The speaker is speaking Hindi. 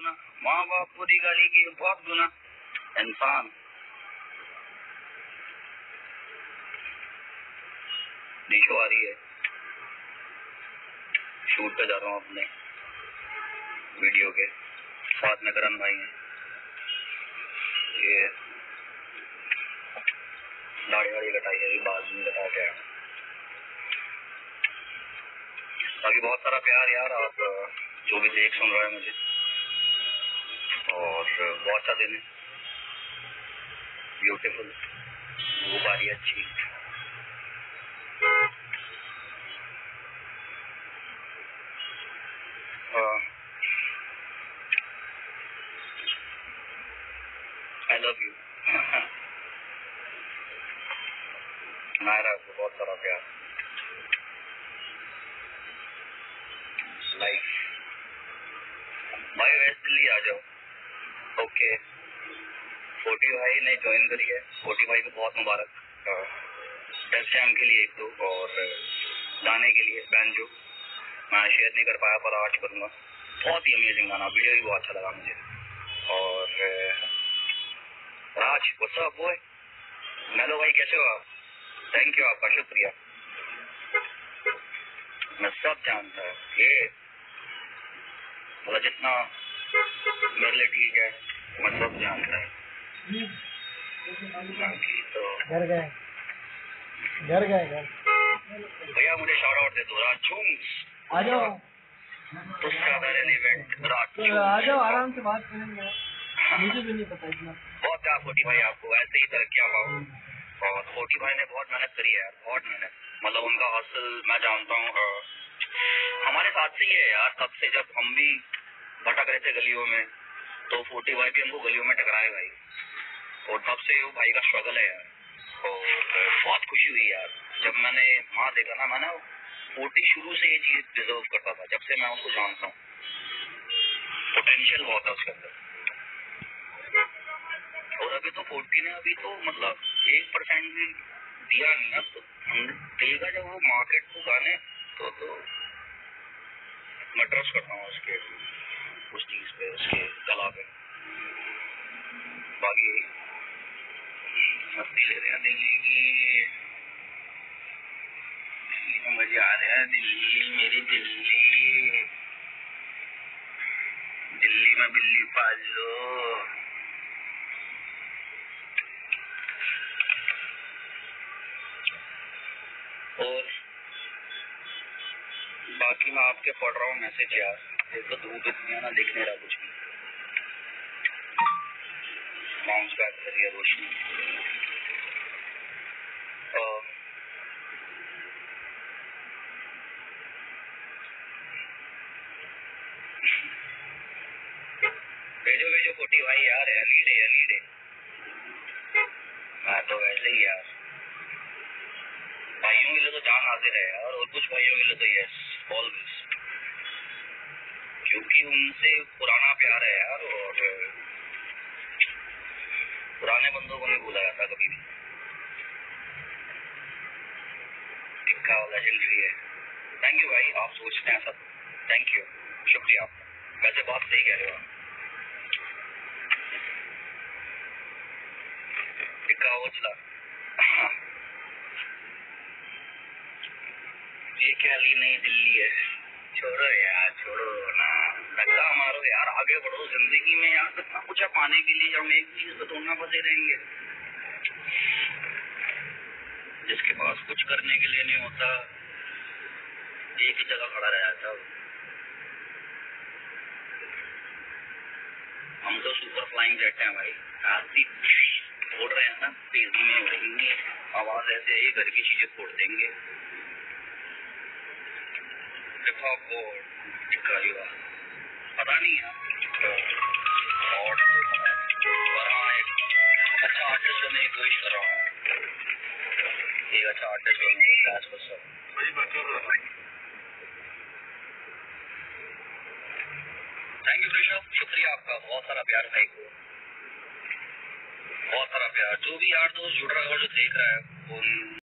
गुना, माँ बाप बुरी गाली की बहुत गुना। इंसान निशो आ रही है, शूट पे जा रहा हूँ अपने वीडियो के साथ में करण भाई हैं। ये दाढ़ी वाड़ी कटाई है, बाल भी कटा के आया। बाकी बहुत सारा प्यार यार, आप जो भी देख सुन रहे हैं मुझे, और बहुत अच्छा दिन है, ब्यूटीफुल, वो बारी अच्छी। I love you. नायरा को बहुत सारा प्यार। लाइफ भाई वैसे दिल्ली आ जाओ। ओके 40 भाई ने ज्वाइन करी है, 40 भाई को बहुत मुबारक। टेस्ट जैम के लिए एक दो, और गाने के लिए बैंजो मैं शेयर नहीं कर पाया पर आज करूंगा। बहुत ही अमेजिंग गाना, वीडियो भी बहुत अच्छा लगा मुझे। और राज व्हाट्स अप बॉय, मेलो भाई कैसे हो आप? थैंक यू, आपका शुक्रिया। मैं सब जानता है ये मतलब जितना मेरे लिए ठीक है, मैं सब जानता है। तो घर गए भैया मुझे शाउट आउट दे दो। राजूंस आ जाओ, तो ज्यादा रेलेवेंट राजूंस आ जाओ, आराम से बात करेंगे। मुझे भी नहीं पता इतना। बहुत प्यार 40 भाई आपको, ऐसे ही तरक्की पाओ। और 40 भाई ने बहुत मेहनत करी है यार, बहुत मेहनत। मतलब उनका हौसल मैं जानता हूँ, हमारे साथ से ही है यार, तब से जब हम भी भटक रहे थे गलियों में, तो 40 भाई भी हमको गलियों में टकराए भाई, और तब से वो भाई का स्ट्रगल है यार। और बहुत खुशी हुई यार जब मैंने वहाँ देखा ना, मैंने 40 शुरू से ये चीज डिजर्व करता था, जब से मैं उसको जानता हूँ। पोटेंशियल बहुत है उसके अंदर, और अभी तो 40 ने अभी तो मतलब 1% भी दिया नहीं है, तो देगा जब वो मार्केट को गाने, तो मैं ट्रस्ट करता हूँ उसके उस चीज पे, उसके कला पे। बाकी मस्ती ले रहे हैं दिल्ली की, मजे आ रहे हैं। दिल्ली मेरी दिल्ली, दिल्ली में बिल्ली पाल लो। और बाकी मैं आपके पढ़ रहा हूँ मैसेज यार, ये तो धूप इतनी है ना, दिख नहीं रहा कुछ भी। बाउंस बैक कर रही है रोशनी। भेजो भेजो 40 भाई यार, एलईडी मैं तो वैसे ही यार, भाइयों के लिए तो जान हाजिर है यार, और कुछ भाइयों के लिए तो यस ऑलवेज, क्योंकि उनसे पुराना प्यार है यार, और पुराने बंदों को नहीं भूला जाता कभी भी। टिक्का वाला लेजेंडरी है। थैंक यू भाई, आप सोचते हैं सब, थैंक यू, शुक्रिया आपका। वैसे बात सही कह रहे हो आप। टिक्का उछला ये क्या ली नई दिल्ली है। छोड़ो यार, छोड़ो ना, धक्का मारो यार, आगे बढ़ो जिंदगी में यार, कितना कुछ है पाने के लिए, हम एक चीज तो ढूंढना फंसे रहेंगे। जिसके पास कुछ करने के लिए नहीं होता, एक ही जगह खड़ा रह जाता। हम तो सुपर फ्लाइंग जेट हैं भाई, आरती उड़ रहे हैं ना, तेजी में उड़ेंगे, आवाज ऐसे ही करके चीजें फोड़ देंगे। पता नहीं है और हाँ, एक अच्छा आर्टिस्ट बनने की कोशिश कर रहा हूँ, एक अच्छा आर्टिस्ट बनने की कोशिश। थैंक यू ऋषभ, शुक्रिया आपका, बहुत सारा प्यार भाई को, बहुत सारा प्यार। जो भी यार दोस्त जुड़ रहा है और जो देख रहा है,